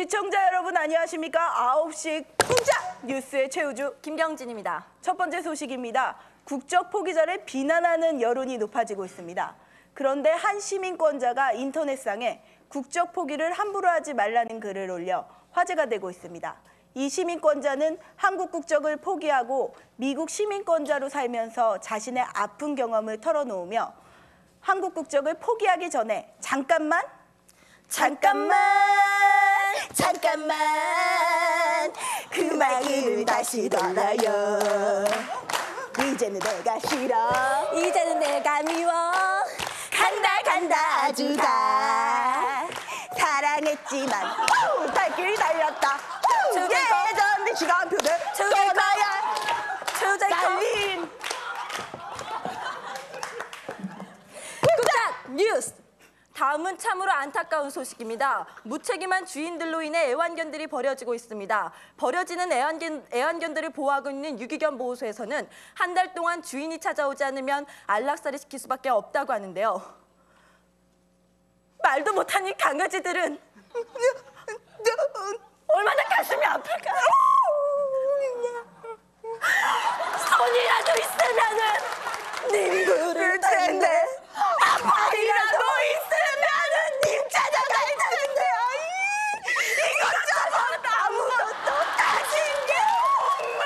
시청자 여러분 안녕하십니까? 9시 쿵짝 뉴스의 최우주 김경진입니다. 첫 번째 소식입니다. 국적 포기자를 비난하는 여론이 높아지고 있습니다. 그런데 한 시민권자가 인터넷상에 국적 포기를 함부로 하지 말라는 글을 올려 화제가 되고 있습니다. 이 시민권자는 한국 국적을 포기하고 미국 시민권자로 살면서 자신의 아픈 경험을 털어놓으며 한국 국적을 포기하기 전에 잠깐만 그 마음을 다시 돌아요. 이제는 내가 싫어, 이제는 내가 미워. 간다 아주가 사랑했지만 달길이 달렸다. 예전 시간표를 떠나야 달린 쿵짝 뉴스! 다음은 참으로 안타까운 소식입니다. 무책임한 주인들로 인해 애완견들이 버려지고 있습니다. 버려지는 애완견들을 보호하고 있는 유기견 보호소에서는 한 달 동안 주인이 찾아오지 않으면 안락사를 시킬 수밖에 없다고 하는데요. 말도 못한 이 강아지들은 얼마나 가슴이 아플까? 손이라도 있으면은 님부를 텐데 아파이라도 있으면은 님 찾아갈 텐데 이것저것 아무것도 가진 게 없나.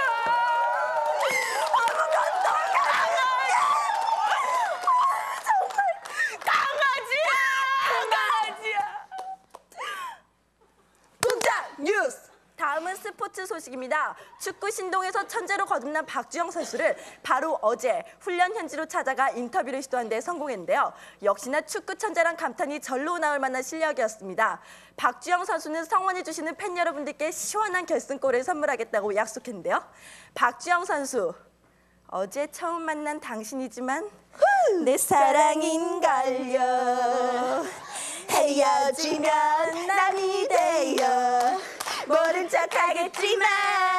아무것도 강아지 정말 강아지야. 쿵짝 뉴스. 다음은 스포츠 소식입니다. 축구 신동에서 천재로 거듭난 박주영 선수를 바로 어제 훈련 현지로 찾아가 인터뷰를 시도한 데 성공했는데요. 역시나 축구 천재란 감탄이 절로 나올 만한 실력이었습니다. 박주영 선수는 성원해 주시는 팬 여러분들께 시원한 결승골을 선물하겠다고 약속했는데요. 박주영 선수, 어제 처음 만난 당신이지만 내 사랑인걸요. 헤어지면 남이 되어 모른 척하겠지만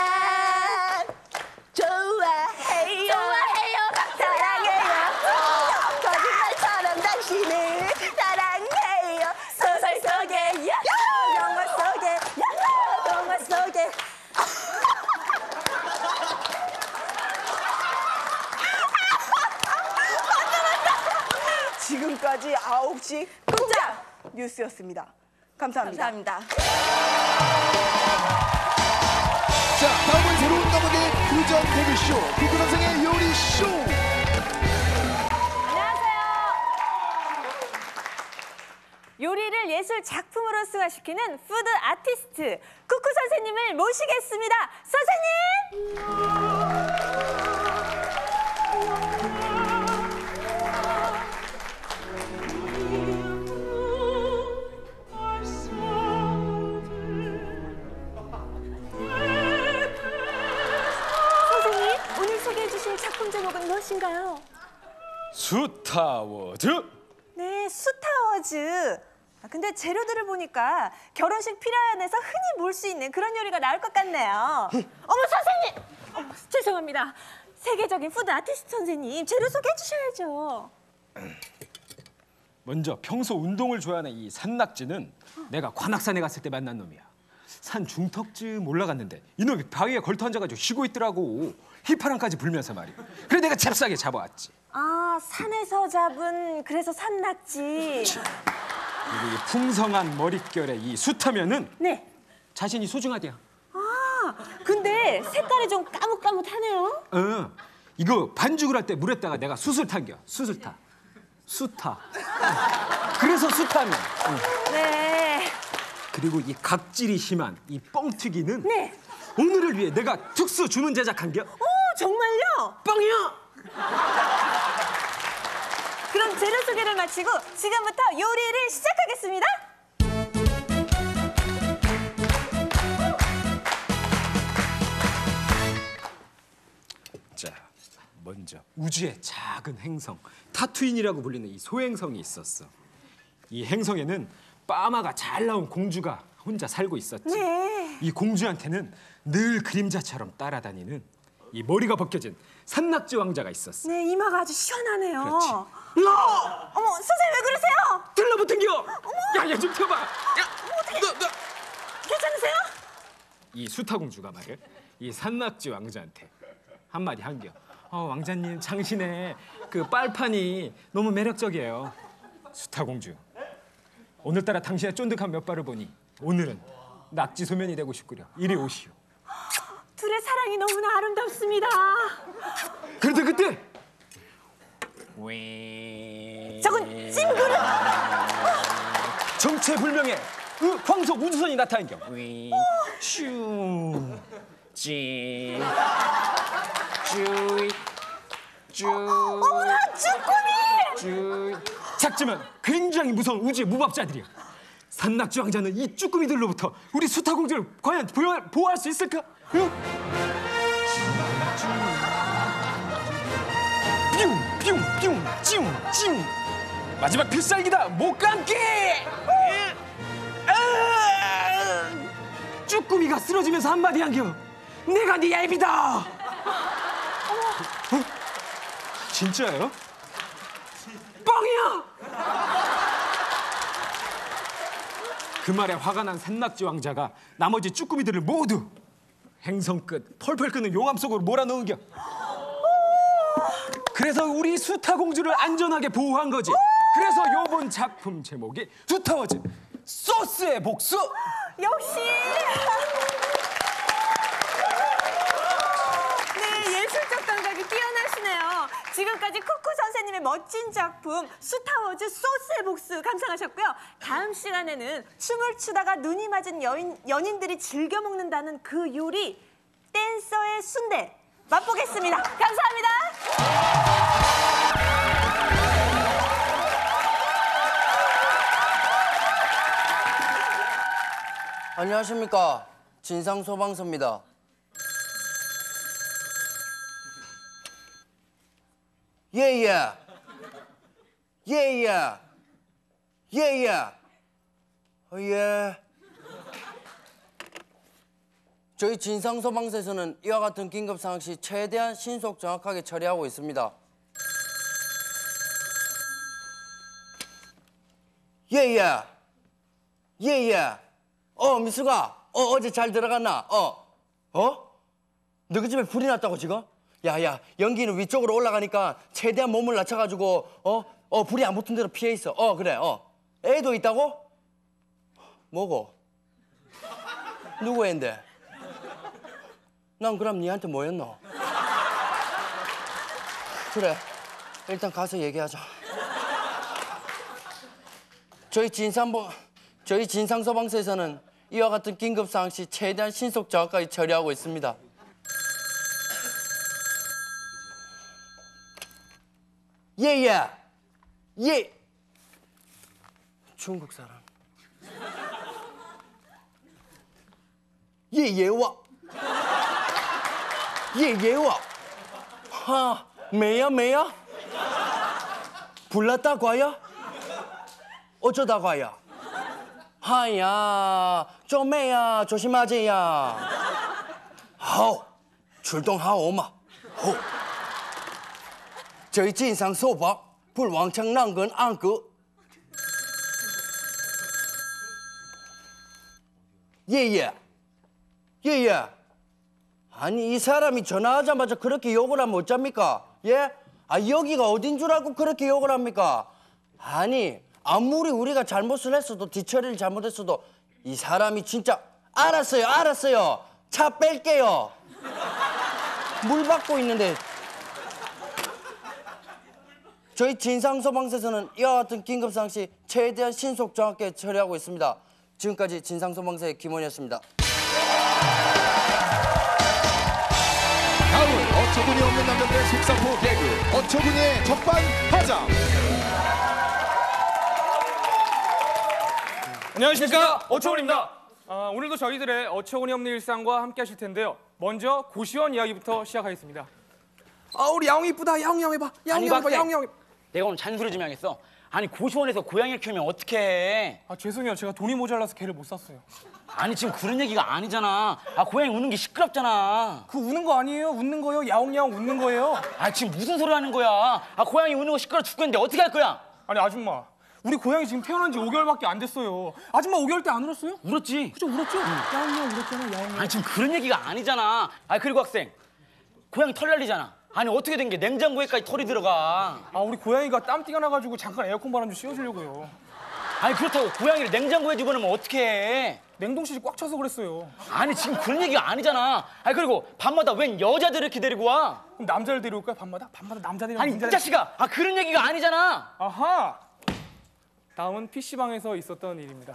좋아해요 사랑해요. 거짓말처럼 당신을 사랑해요. 소설 속에 영화 속에 동화 속에 지금까지 9시 쿵짝 뉴스였습니다. 감사합니다. 감사합니다. 자, 다음은 새로운 감옥의 규정 개그쇼, 비구남성의 요리쇼. 안녕하세요. 요리를 예술 작품으로 승화시키는 푸드 아티스트 쿠쿠 선생님을 모시겠습니다. 선생님! 작품 제목은 무엇인가요? 스타워즈. 네, 스타워즈. 근데 재료들을 보니까 결혼식 피라안에서 흔히 볼 수 있는 그런 요리가 나올 것 같네요. 어머, 선생님! 죄송합니다. 세계적인 푸드 아티스트 선생님, 재료 소개해 주셔야죠. 먼저 평소 운동을 좋아하는 이 산낙지는 내가 관악산에 갔을 때 만난 놈이야. 산 중턱쯤 올라갔는데 이놈이 바위에 걸터 앉아가지고 쉬고 있더라고. 휘파람까지 불면서 말이야. 그래 내가 잽싸게 잡아왔지. 아, 산에서 잡은 그래서 산낙지. 그리고 이 풍성한 머릿결에 이 숱하면은 네. 자신이 소중하대요. 아, 근데 색깔이 좀 까뭇까뭇하네요. 이거 반죽을 할 때 물에다가 내가 숯을 탄겨. 숯을 타. 숯타. 그래서 숯하면. 네. 그리고 이 각질이 심한 이 뻥튀기는 네. 오늘을 위해 내가 특수 주문 제작한겨. 정말요? 뻥이요. 그럼 재료 소개를 마치고 지금부터 요리를 시작하겠습니다. 자, 먼저 우주의 작은 행성 타투인이라고 불리는 이 소행성이 있었어. 이 행성에는 빠마가 잘 나온 공주가 혼자 살고 있었지. 네. 이 공주한테는 늘 그림자처럼 따라다니는 이 머리가 벗겨진 산낙지 왕자가 있었어. 네, 이마가 아주 시원하네요. 그렇지. 어머, 선생님 왜 그러세요? 들러붙은겨. 야야 좀 펴봐. 야, 괜찮으세요? 이 수타공주가 말이야 이 산낙지 왕자한테 한마디 한겨. 왕자님 당신의 그 빨판이 너무 매력적이에요. 수타공주, 오늘따라 당신의 쫀득한 몇 발을 보니 오늘은 낙지 소면이 되고 싶구려. 이리 오시오. 둘의 사랑이 너무나 아름답습니다. 그런데 그때 저건 찜그릇. 정체불명의 광속 우주선이 나타난겨. 슈, 찌, 쭈이, 쭈. 어머나 쭈꾸미. 작지만 굉장히 무서운 우주의 무법자들이야. 산낙지 왕자는 이 쭈꾸미들로부터 우리 수타공주를 과연 보호할 수 있을까? 뿅, 뿅, 찡. 마지막 필살기다. 못 감기. 쭈꾸미가 쓰러지면서 한마디 한겨. 내가 네 얇이다. 진짜예요? 뻥이야! 그 말에 화가 난 산낙지 왕자가 나머지 쭈꾸미들을 모두 행성 끝 펄펄 끓는 용암 속으로 몰아넣은겨. 그래서 우리 수타공주를 안전하게 보호한 거지. 그래서 요번 작품 제목이 수타워즈 소스의 복수. 역시. 네, 예술적 감각이 뛰어나시네요. 지금까지 쿠쿠 선생님의 멋진 작품 스타워즈 소스의 복수 감상하셨고요. 다음 시간에는 춤을 추다가 눈이 맞은 연인들이 즐겨 먹는다는 그 요리 댄서의 순대 맛보겠습니다. 감사합니다. 안녕하십니까. 진상소방서입니다. 예예. 예. 저희 진상소방서에서는 이와 같은 긴급 상황 시 최대한 신속 정확하게 처리하고 있습니다. 예예. 미숙아. 어제 잘 들어갔나? 너희 집에 불이 났다고 지금? 야야, 연기는 위쪽으로 올라가니까 최대한 몸을 낮춰가지고 불이 안 붙은 대로 피해 있어. 그래. 애도 있다고? 뭐고? 누구 애인데? 난 그럼 니한테 뭐였노? 그래, 일단 가서 얘기하자. 저희 진상소방서에서는 이와 같은 긴급 상황 시 최대한 신속 정확하게 처리하고 있습니다. 예. 중국 사람. 예와. 매야. 불났다고 하야? 어쩌다고 하야? 하야, 좀매야 조심하지야. 하오, 출동하오마. 호. 저희 진상소방 불왕창 난 건 안고. 예예. 아니 이 사람이 전화하자마자 그렇게 욕을 하면 어쩝니까? 예? 여기가 어딘 줄 알고 그렇게 욕을 합니까? 아니 아무리 우리가 잘못을 했어도 뒤처리를 잘못했어도 이 사람이 진짜 알았어요. 차 뺄게요. 물 받고 있는데. 저희 진상소방서에서는 이와 같은 긴급 상황 시 최대한 신속 정확하게 처리하고 있습니다. 지금까지 진상소방서의 김원이었습니다. 다음은 어처구니 없는 남자들의 속사포 개그 어처구니의 적반하장. 안녕하십니까, 어처구니입니다. 오늘도 저희들의 어처구니 없는 일상과 함께 하실 텐데요. 먼저 고시원 이야기부터 시작하겠습니다. 우리 야옹이 이쁘다. 야옹 해봐. 야옹. 내가 오늘 잔소리 좀 해야겠어. 아니 고시원에서 고양이를 키우면 어떡해. 죄송해요. 제가 돈이 모자라서 개를 못 샀어요. 아니 지금 그런 얘기가 아니잖아. 고양이 우는 게 시끄럽잖아. 그 우는 거 아니에요. 웃는 거요. 야옹야옹 웃는 거예요. 지금 무슨 소리 하는 거야. 고양이 우는 거 시끄러워 죽겠는데 어떻게 할 거야. 아니 아줌마, 우리 고양이 지금 태어난 지 5개월밖에 안 됐어요. 아줌마 5개월 때 안 울었어요? 울었지? 그죠, 울었죠? 야옹야옹 울었잖아, 야옹야옹. 아니 지금 그런 얘기가 아니잖아. 아 그리고 학생, 고양이 털 날리잖아. 아니 어떻게 된 게 냉장고에까지 털이 들어가? 아, 우리 고양이가 땀띠가 나가지고 잠깐 에어컨 바람 좀 씌워주려고요. 아니 그렇다고 고양이를 냉장고에 집어넣으면 어떻게 해? 냉동실이 꽉 차서 그랬어요. 아니 지금 그런 얘기가 아니잖아. 아니 그리고 밤마다 웬 여자들 이렇게 데리고 와? 그럼 남자를 데려올까요, 밤마다? 밤마다 남자들이랑 아니 이 자식아, 아 그런 얘기가 아니잖아. 아하! 다음은 PC방에서 있었던 일입니다.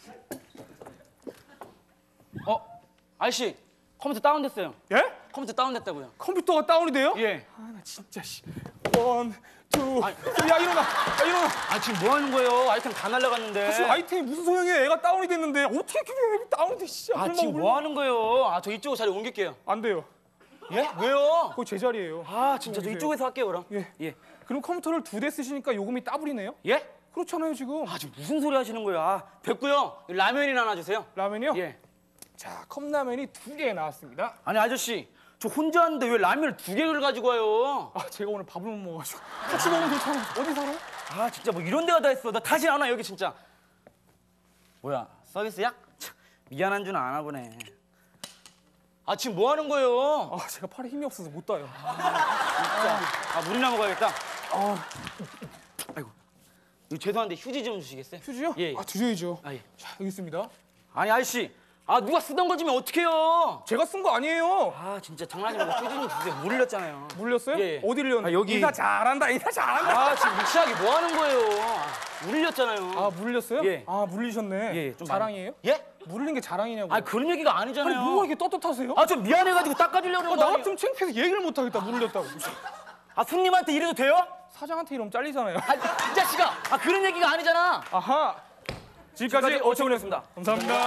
아저씨 컴퓨터 다운됐어요. 예? 컴퓨터 다운됐다고요. 컴퓨터가 다운이 돼요? 예. 아, 나 진짜 씨. 원, 투, 쓰리. 야, 일어나! 야, 일어나! 아 지금 뭐 하는 거예요? 아이템 다 날라갔는데. 사실 아이템이 무슨 소용이야? 애가 다운이 됐는데 어떻게 그게 다운이 돼? 씨. 아 지금 뭐 하는 거예요? 아 저 이쪽으로 자리 옮길게요. 안 돼요. 예? 왜요? 그거 제 자리예요. 아 진짜 저 옮기세요. 이쪽에서 할게요 그럼. 예. 예. 그럼 컴퓨터를 2대 쓰시니까 요금이 더블이네요? 예? 그렇잖아요, 지금. 아 지금 무슨 소리 하시는 거야? 아, 됐고요. 라면이나 하나 주세요. 라면이요? 예. 자, 컵라면이 2개 나왔습니다. 아니 아저씨 저 혼자 왔는데 왜 라면을 2개를 가지고 와요? 아, 제가 오늘 밥을 못 먹어가지고. 같이 먹으면 괜찮아. 어디 살아요? 아 진짜 뭐 이런 데가 다 있어. 나 다시 안 와 여기 진짜. 뭐야 서비스야? 참, 미안한 줄은 아나 보네. 아 지금 뭐 하는 거예요? 아, 제가 팔에 힘이 없어서 못 따요. 아 물이나 먹어야겠다. 아이고 이거 죄송한데 휴지 좀 주시겠어요? 휴지요? 예. 아, 드셔야죠. 아 예. 자, 여기 있습니다. 아니 아저씨, 아 누가 쓰던 거 주면 어떡해요? 제가 쓴 거 아니에요. 아 진짜 장난이 말고 휴지 좀 주세요. 물 흘렸잖아요. 물렸어요? 예, 예. 어디 흘렸는데? 아, 여기. 인사 잘한다, 인사 잘한다. 아 지금 무시하게 뭐 하는 거예요? 아, 물 흘렸잖아요. 아, 물렸어요? 예. 아, 물리셨네. 예, 좀 자랑이에요? 많이. 예? 물린 게 자랑이냐고. 아니 그런 얘기가 아니, 아니잖아요. 뭐가 이렇게 떳떳하세요? 아 좀 미안해가지고 닦아주려고 그런 거 나 아니에요? 같으면 창피해서 얘기를 못 하겠다, 물렸다고. 아 손님한테 이래도 돼요? 사장한테 이러면 잘리잖아요. 아 이 자식아, 아 그런 얘기가 아니잖아. 아하. 지금까지 어처구니였습니다. 감사합니다.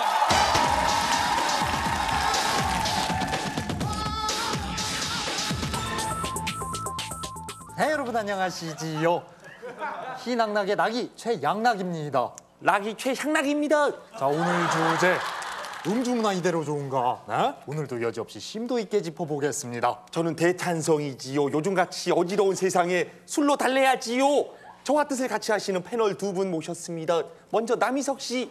네, 여러분 안녕하시지요. 희낙낙의 낙이 최양낙입니다. 락이 최향락입니다. 자, 오늘 주제 음주문화 이대로 좋은가? 네? 오늘도 여지없이 심도 있게 짚어보겠습니다. 저는 대찬성이지요. 요즘같이 어지러운 세상에 술로 달래야지요. 저와 뜻을 같이 하시는 패널 2분 모셨습니다. 먼저 남희석 씨.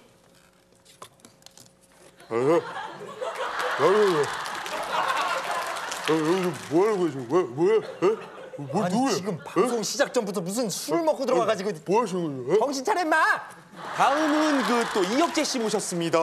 뭐 하는 거야 지금? 뭐야? 뭐 아니 누구야? 지금 방송 시작 전부터 무슨 술 먹고 들어와가지고 뭐 하시는 거예요? 정신 차려 임마! 다음은 그 또 이혁재 씨 모셨습니다.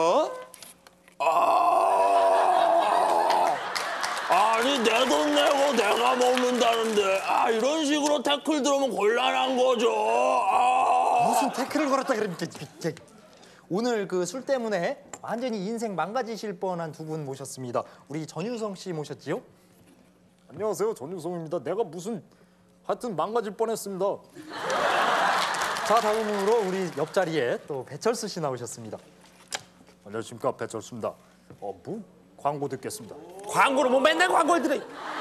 아니 내 돈 내고 내가 먹는다는데 이런 식으로 태클 들어오면 곤란한 거죠. 무슨 태클을 걸었다 그럽니까? 오늘 그 술 때문에 완전히 인생 망가지실 뻔한 두 분 모셨습니다. 우리 전유성 씨 모셨지요? 안녕하세요, 전유성입니다. 내가 무슨 하여튼 망가질 뻔했습니다. 자, 다음으로 우리 옆자리에 또 배철수 씨 나오셨습니다. 안녕하십니까, 배철수입니다. 뭐 광고 듣겠습니다. 광고로 뭐 맨날 광고를 들어.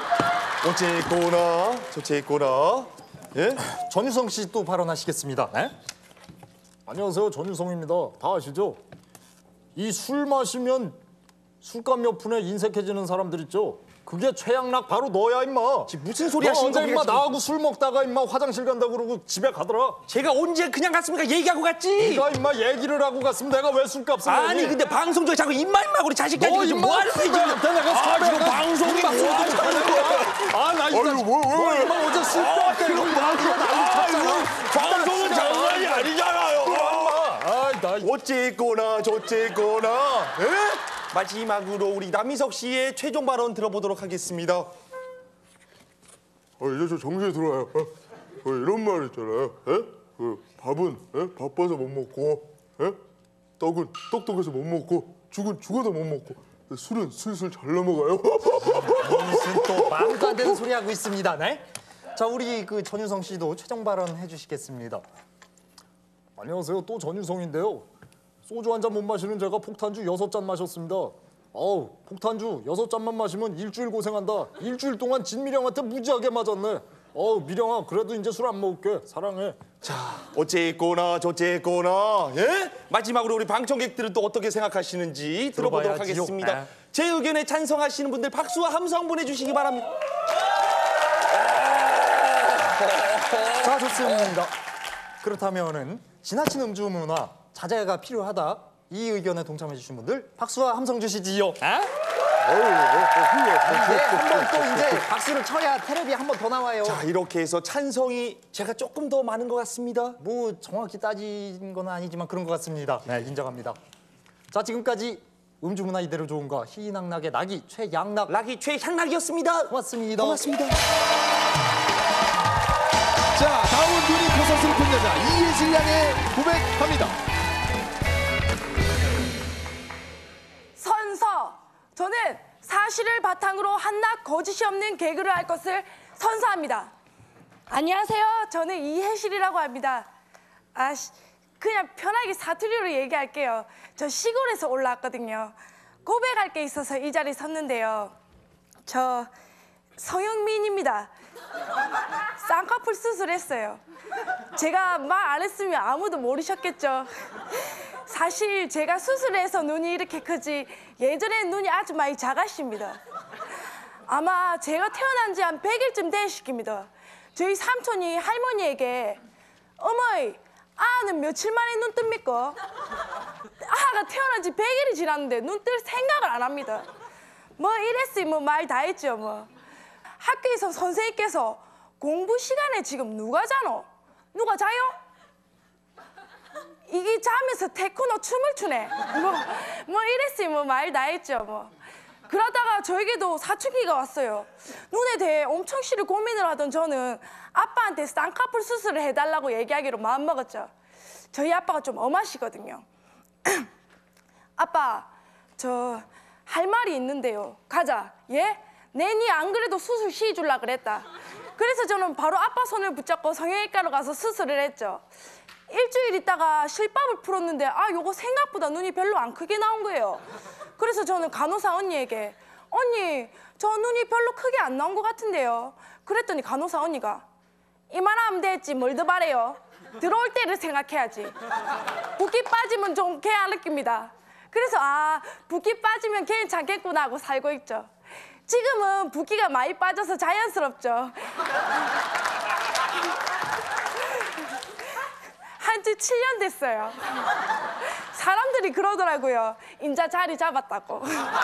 어쨌거나 저쨌거나 예? 전유성 씨 또 발언하시겠습니다. 네? 안녕하세요, 전유성입니다. 다 아시죠? 이 술 마시면 술값 몇 푼에 인색해지는 사람들 있죠? 그게 최양락 바로 너야 임마. 지금 무슨 소리 너 하시는 언제 거야, 임마 지금? 나하고 술 먹다가 임마 화장실 간다고 그러고 집에 가더라. 제가 언제 그냥 갔습니까? 얘기하고 갔지. 네가 임마 얘기를 하고 갔으면 내가 왜 술값을 아니 내니? 근데 방송 중에 자꾸 입만 우리 자식까지 너 지금 임마 뭐 하는 거야 지금? 내가 지금 방송이 뭐 하는 거야? 아나 진짜 너 임마 어제 술 때 이거 방송은 장난이 아니잖아요. 어쨌거나 저쨌거나 에? 마지막으로 우리 남희석 씨의 최종 발언 들어보도록 하겠습니다. 이제 저 정신이 들어와요. 이런 말 있잖아요. 그 밥은 바빠서 못 먹고, 떡은 똑똑해서 못 먹고, 죽은 죽어도 못 먹고, 술은 술술 잘 넘어가요. 무슨 또 말도 안 되는 소리 하고 있습니다. 네? 자, 우리 그 전유성 씨도 최종 발언 해주시겠습니다. 안녕하세요. 또 전유성인데요. 소주 한 잔 못 마시는 제가 폭탄주 6잔 마셨습니다. 폭탄주 6잔만 마시면 일주일 고생한다. 일주일 동안 진미령한테 무지하게 맞았네. 미령아, 그래도 이제 술 안 먹을게. 사랑해. 자, 어쨌거나 저쨌거나 예? 마지막으로 우리 방청객들은 또 어떻게 생각하시는지 들어보도록 들어봐야지요. 하겠습니다. 네. 제 의견에 찬성하시는 분들 박수와 함성 보내주시기 바랍니다. 자, 좋습니다. 그렇다면은 지나친 음주 문화 자제가 필요하다. 이 의견에 동참해 주신 분들 박수와 함성 주시지요. 어? 한번 또 이제 박수를 쳐야 테레비 한 번 더 나와요. 자, 이렇게 해서 찬성이 제가 조금 더 많은 것 같습니다. 뭐 정확히 따진 건 아니지만 그런 것 같습니다. 네, 인정합니다. 자, 지금까지 음주 문화 이대로 좋은가 희낙낙의 낙이 최양낙 락이 최향락이었습니다. 고맙습니다. 고맙습니다. 자, 다음은 눈이 커서 슬픈 여자 이예슬 양의 고백합니다. 선서. 저는 사실을 바탕으로 한낱 거짓이 없는 개그를 할 것을 선서합니다. 안녕하세요. 저는 이혜실이라고 합니다. 그냥 편하게 사투리로 얘기할게요. 저 시골에서 올라왔거든요. 고백할 게 있어서 이 자리에 섰는데요. 저 성형미인입니다. 쌍꺼풀 수술했어요. 제가 말 안 했으면 아무도 모르셨겠죠. 사실 제가 수술해서 눈이 이렇게 크지 예전엔 눈이 아주 많이 작았습니다. 아마 제가 태어난 지 한 100일쯤 되십니다. 저희 삼촌이 할머니에게 어머니, 아는 며칠 만에 눈 뜹니까? 아가 태어난 지 100일이 지났는데 눈 뜰 생각을 안 합니다. 뭐 이랬으니 뭐 말 다 했죠 뭐. 학교에서 선생님께서 공부 시간에 지금 누가 자노? 누가 자요? 이게 자면서 테크노 춤을 추네. 뭐 이랬으니 뭐 말 다 했죠 뭐. 그러다가 저에게도 사춘기가 왔어요. 눈에 대해 엄청 시를 고민을 하던 저는 아빠한테 쌍꺼풀 수술을 해달라고 얘기하기로 마음먹었죠. 저희 아빠가 좀 엄하시거든요. 아빠, 저 할 말이 있는데요. 가자. 예? 내니 안 그래도 수술 시켜줄라 그랬다. 그래서 저는 바로 아빠 손을 붙잡고 성형외과로 가서 수술을 했죠. 일주일 있다가 실밥을 풀었는데 요거 생각보다 눈이 별로 안 크게 나온 거예요. 그래서 저는 간호사 언니에게 언니, 저 눈이 별로 크게 안 나온 것 같은데요. 그랬더니 간호사 언니가 이만하면 됐지 뭘 더 바래요. 들어올 때를 생각해야지. 붓기 빠지면 좀 개안 느낍니다. 그래서 붓기 빠지면 괜찮겠구나 하고 살고 있죠. 지금은 붓기가 많이 빠져서 자연스럽죠. 한지 7년 됐어요. 사람들이 그러더라고요. 인자 자리 잡았다고.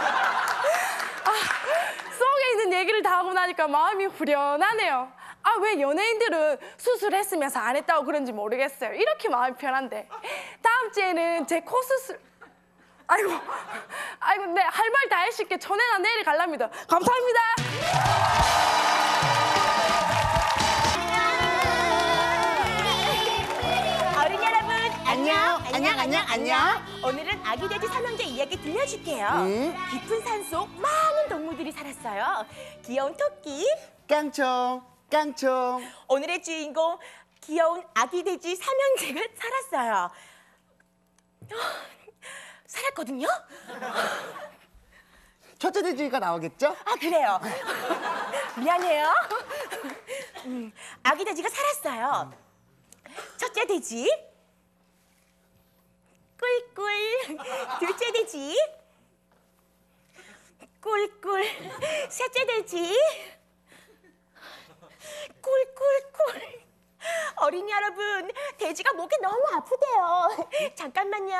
속에 있는 얘기를 다 하고 나니까 마음이 후련하네요. 왜 연예인들은 수술했으면서 안 했다고 그런지 모르겠어요. 이렇게 마음이 편한데. 다음 주에는 제 코 수술... 아이고, 네, 할 말 다 했을게. 전에나 내일 갈랍니다. 감사합니다. 어린이 여러분, 안녕. 오늘은 아기 돼지 삼형제 이야기 들려줄게요. 깊은 산속 많은 동물들이 살았어요. 귀여운 토끼, 깡총. 오늘의 주인공 귀여운 아기 돼지 삼형제가 살았어요. 살았거든요? 첫째 돼지가 나오겠죠? 그래요. 미안해요. 아기 돼지가 살았어요. 첫째 돼지, 꿀꿀. 둘째 돼지, 꿀꿀. 셋째 돼지, 꿀꿀꿀. 어린이 여러분, 돼지가 목이 너무 아프대요. 잠깐만요.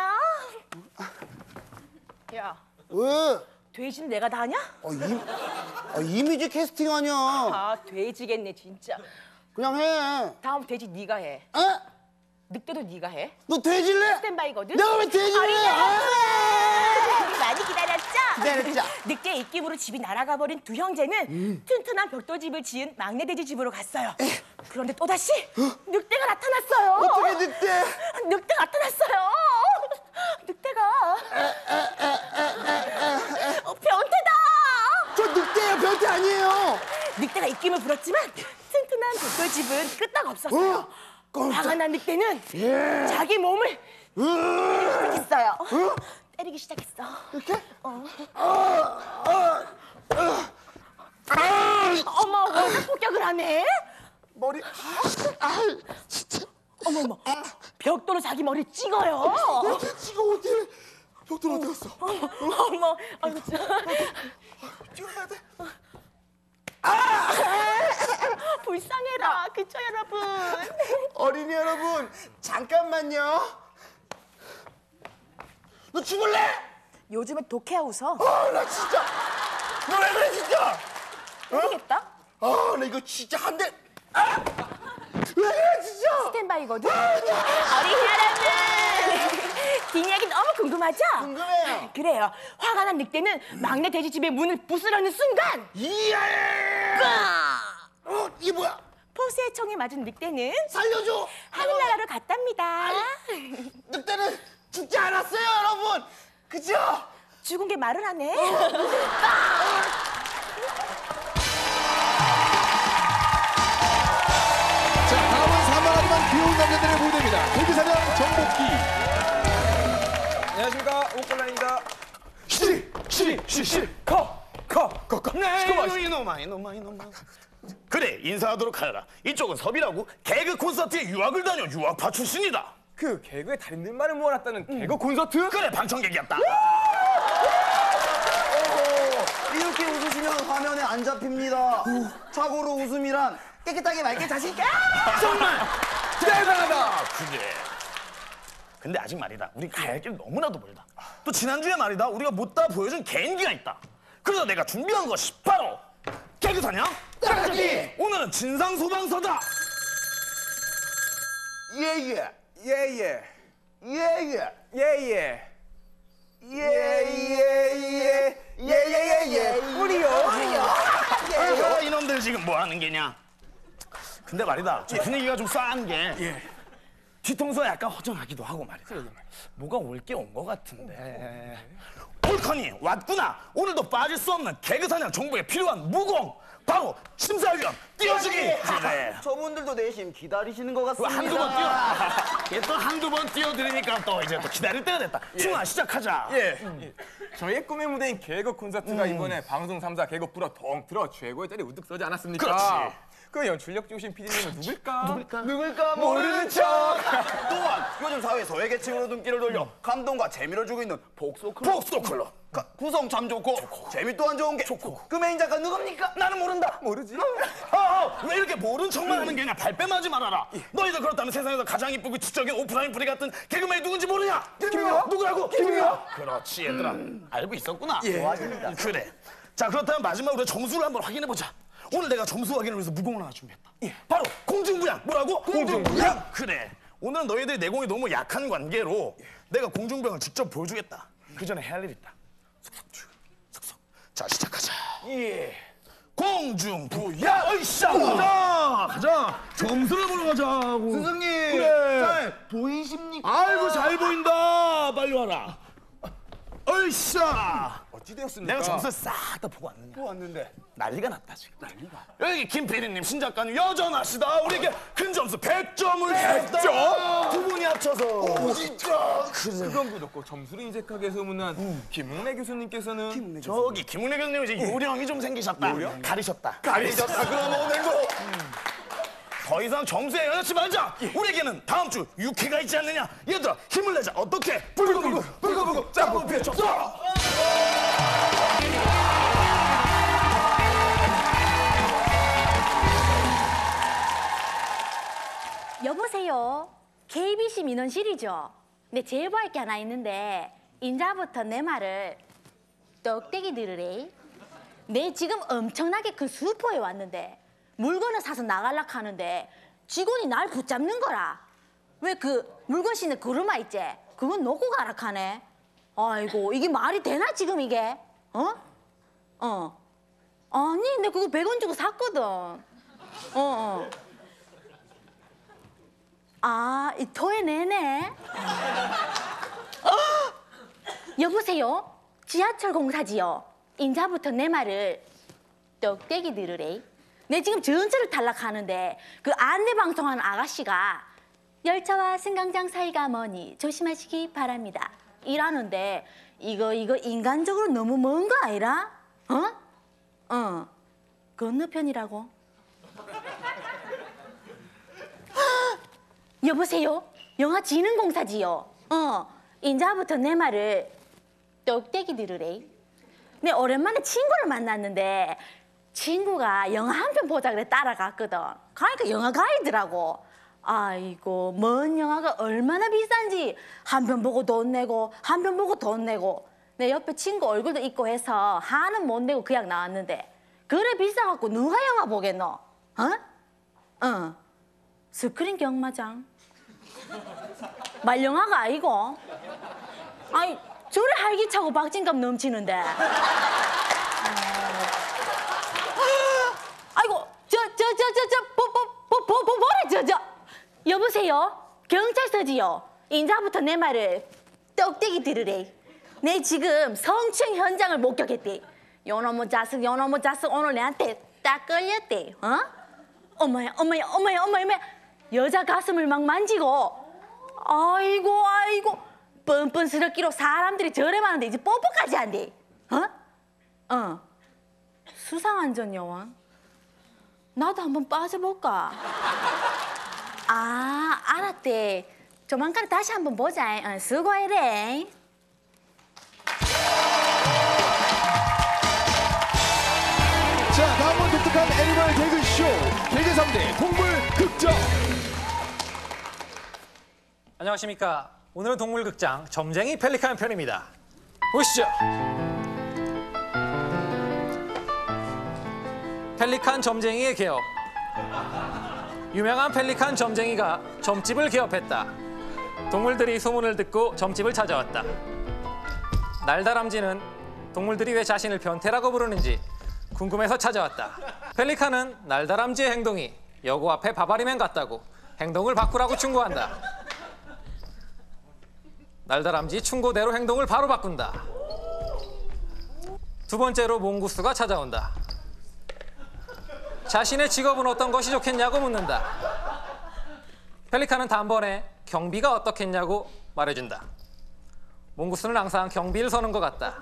야, 왜? 돼지는 내가 다 하냐? 이미지 캐스팅 아니야. 돼지겠네 진짜. 그냥 해. 다음 돼지 네가 해. 에? 늑대도 네가 해. 너 돼질래? 스탠바이거든. 내가 왜 돼지를 어린이 해? 여러분, 많이 기다렸죠? 기다렸죠. 늑대 입김으로 집이 날아가 버린 두 형제는 튼튼한 벽돌집을 지은 막내 돼지 집으로 갔어요. 그런데 또다시 늑대가 나타났어요. 어떻게 늑대? 늑대가 나타났어요. 늑대가 변태다. 저 늑대예요, 변태 아니에요. 늑대가 입김을 불었지만 튼튼한 벽돌집은 끄떡 없었어요. 화가 난 늑대는 자기 몸을 때리기 시작했어. 이렇게? 어머, 원자 폭격을 하네. 머리. 진짜. 어머, 벽돌로 자기 머리를 찍어요. 찍어 어디? 벽돌 어디 갔어? 어머, 진짜. 찍어야 돼. 불쌍해라. 그쵸, 여러분? 어린이 여러분, 잠깐만요. 너 죽을래? 요즘에 독해야 웃어. 나 진짜. 너 왜 그래 진짜? 모르겠다. 나 이거 진짜 한 대. 왜 그래 진짜? 스탠바이거든. 어린이 여러분, 긴 이야기 너무 궁금하죠? 궁금해요. 그래요. 화가 난 늑대는 막내 돼지집의 문을 부수려는 순간 이야! 이게 뭐야? 포스의 총에 맞은 늑대는 살려줘! 하늘나라로 갔답니다. 늑대는 죽지 않았어요, 여러분. 그죠? 죽은 게 말을 하네. 자, 다음은 산만하지만 귀여운 남자들의 무대입니다. 개그사냥 정복기. 안녕하십니까, 오컬라입니다. 이놈아. 그래, 인사하도록 하여라. 이쪽은 섭이라고 개그 콘서트에 유학을 다녀 유학파 출신이다. 그 개그의 달인들만을 모아놨다는 개그 콘서트? 그래, 방청객이었다. 이렇게 웃으시면 화면에 안 잡힙니다. 자고로 웃음이란 깨끗하게 맑게 자신 있게. 정말 대단하다. 그래. 근데 아직 말이다, 우리 가야 할 길 너무나도 멀다. 또 지난주에 말이다, 우리가 못다 보여준 개인기가 있다. 그래서 내가 준비한 것이 바로 개그사냥 짝짝이. 오늘은 진상소방서다. 예예. 예예. 예예. 예예. 예예예예. 우리요. 이놈들 지금 뭐 하는 게냐? 근데 말이다, 좀 분위기가 좀 싸한 게 뒤통수가 약간 허전하기도 하고 말이다. 뭐가 올 게 온 것 같은데. 옳거니 왔구나. 오늘도 빠질 수 없는 개그사냥 정보에 필요한 무공, 바로 심사위원 띄워주기. 그래. 저분들도 내심 기다리시는 것 또 같습니다. 한두 번 띄워. 또 한두 번 띄워드리니까 또 이제 또 기다릴 때가 됐다. 충아, 시작하자. 저희의 꿈의 무대인 개그 콘서트가 이번에 방송 3사 개그 프로 통틀어 최고의 자리 우뚝 서지 않았습니까? 그렇지. 그 연출력 좋으신 PD님은 누굴까? 누굴까 모르는 척. 또한 요즘 사회 소외계층으로 눈길을 돌려 감동과 재미를 주고 있는 폭소클럽. 구성 참 좋고 재미 또한 좋은 게 그 메인 작가 누굽니까? 나는 모른다. 모르지? 왜 이렇게 모른 척만 하는 게냐? 발뺌하지 말아라. 너희들 그렇다면 세상에서 가장 이쁘고 지적인 오프라인 프리 같은 개그맨이 누군지 모르냐? 김미화? 누구라고? 김미화? 그렇지, 얘들아. 알고 있었구나. 좋아집니다. 그래. 자, 그렇다면 마지막으로 점수를 한번 확인해보자. 오늘 내가 점수 확인을 위해서 무공을 하나 준비했다. 바로 공중부양. 뭐라고? 공중부양. 그래. 오늘은 너희들이 내공이 너무 약한 관계로 내가 공중부양을 직접 보여주겠다. 그 전에 해야 할 일 있다. 속속. 자, 시작하자. 공중부양. 어이샤. 가자. 점수를 보러 가자고. 스승님. 그래. 잘 보이십니까? 아이고, 잘 보인다. 빨리 와라. 어이샤. 어찌 되었습니까? 내가 점수를 싹 다 보고 왔느냐? 왔는데 난리가 났다 지금. 여기 김 PD님, 신 작가님 여전하시다. 우리에게 큰 점수 100점을 줬다. 두 분이 합쳐서. 진짜. 그건 그렇고 점수를 인색하게 소문난 김웅래 교수님께서는 저기 김은혜 교수님 이제 요령이 좀 생기셨다. 가리셨다. 그럼 오늘도 더 이상 점수에 연연치 말자. 우리에게는 다음 주 6회가 있지 않느냐. 얘들아, 힘을 내자. 어떻게? 불구불구 짜고 펴. 여보세요. KBC 민원실이죠. 네, 제보할 게 하나 있는데 인자부터 내 말을 똑대기 들으래. 내 지금 엄청나게 큰 슈퍼에 왔는데 물건을 사서 나가려고 하는데 직원이 날 붙잡는 거라. 왜 그 물건 싣는 그루마 있지? 그건 놓고 가라 하네. 아이고, 이게 말이 되나 지금 이게? 아니, 근데 그거 100원 주고 샀거든. 아, 이 토해내네. 여보세요? 지하철 공사지요. 인자부터 내 말을 똑대기 들으래. 내 지금 전철을 탈락하는데 그 안내 방송하는 아가씨가 열차와 승강장 사이가 머니 조심하시기 바랍니다. 이라는데 이거 인간적으로 너무 먼 거 아니라? 건너편이라고. 여보세요? 영화진흥공사지요. 인자부터 내 말을 똑대기 들으래. 내 오랜만에 친구를 만났는데 친구가 영화 한 편 보자 그래 따라갔거든. 가니까 영화가 있더라고. 아이고 뭔 영화가 얼마나 비싼지 한 편 보고 돈 내고 한 편 보고 돈 내고 내 옆에 친구 얼굴도 있고 해서 하는 못 내고 그냥 나왔는데 그래 비싸갖고 누가 영화 보겠노? 어? 스크린 경마장 말영화가 아니고 아이 저래 활기차고 박진감 넘치는데 아이고 뭐래 여보세요? 경찰서지요? 인자부터 내 말을 똑똑히 들으래. 내 지금 성추행 현장을 목격했대. 요놈의 자식 오늘 내한테 딱 걸렸대. 어머야 여자 가슴을 막 만지고 아이고 뻔뻔스럽기로 사람들이 저래 많은데 이제 뽀뽀까지 한대. 수상한 전 여왕? 나도 한번 빠져볼까? 아, 알았대. 조만간 다시 한번 보자. 수고해래. 자, 다음은 독특한 애니멀 개그쇼 개그 3대 동물극장. 안녕하십니까. 오늘은 동물극장 점쟁이 펠리칸 편입니다. 보시죠. 펠리칸 점쟁이의 개업. 유명한 펠리칸 점쟁이가 점집을 개업했다. 동물들이 소문을 듣고 점집을 찾아왔다. 날다람쥐는 동물들이 왜 자신을 변태라고 부르는지 궁금해서 찾아왔다. 펠리칸은 날다람쥐의 행동이 여고 앞에 바바리맨 같다고 행동을 바꾸라고 충고한다. 날다람쥐 충고대로 행동을 바로 바꾼다. 두 번째로 몽구스가 찾아온다. 자신의 직업은 어떤 것이 좋겠냐고 묻는다. 펠리칸은 단번에 경비가 어떻겠냐고 말해준다. 몽구스는 항상 경비를 서는 것 같다.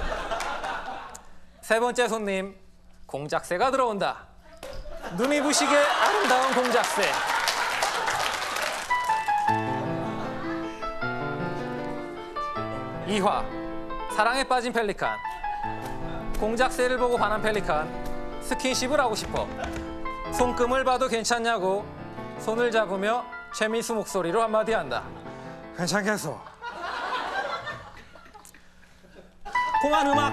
세 번째 손님, 공작새가 들어온다. 눈이 부시게 아름다운 공작새. 이화, 사랑에 빠진 펠리칸. 공작새를 보고 반한 펠리칸. 스킨십을 하고 싶어. 손금을 봐도 괜찮냐고 손을 잡으며 최민수 목소리로 한마디 한다. 괜찮겠어. 공한 음악.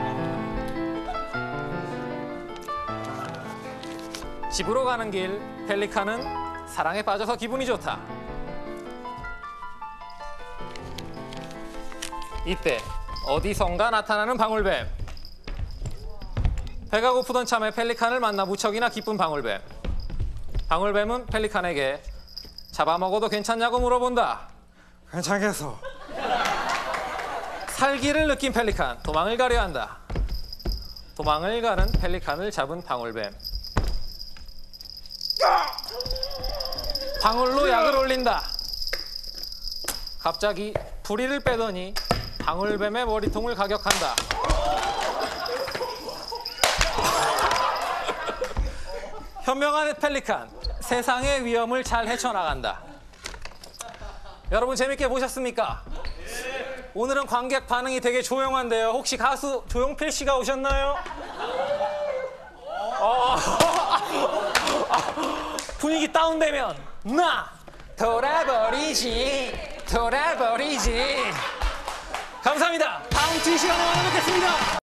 집으로 가는 길, 펠리칸은 사랑에 빠져서 기분이 좋다. 이때 어디선가 나타나는 방울뱀. 배가 고프던 참에 펠리칸을 만나 무척이나 기쁜 방울뱀. 방울뱀은 펠리칸에게 잡아먹어도 괜찮냐고 물어본다. 괜찮겠어. 살기를 느낀 펠리칸, 도망을 가려 한다. 도망을 가는 펠리칸을 잡은 방울뱀. 방울로 약을 올린다. 갑자기 부리를 빼더니 방울뱀의 머리통을 가격한다. 현명한 펠리칸, 세상의 위험을 잘 헤쳐나간다. 여러분 재밌게 보셨습니까? 오늘은 관객 반응이 되게 조용한데요. 혹시 가수 조용필 씨가 오셨나요? 분위기 다운되면 나 돌아버리지. 감사합니다. 다음 주 이 시간에 만나 뵙겠습니다.